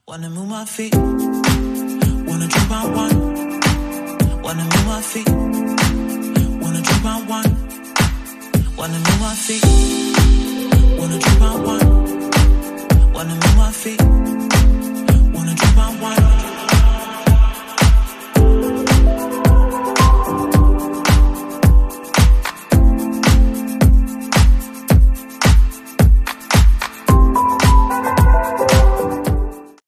Wanna move my feet, wanna drink my wine. Wanna move my feet, wanna drink my wine. Wanna move my feet, wanna drink my wine. Wanna move my feet.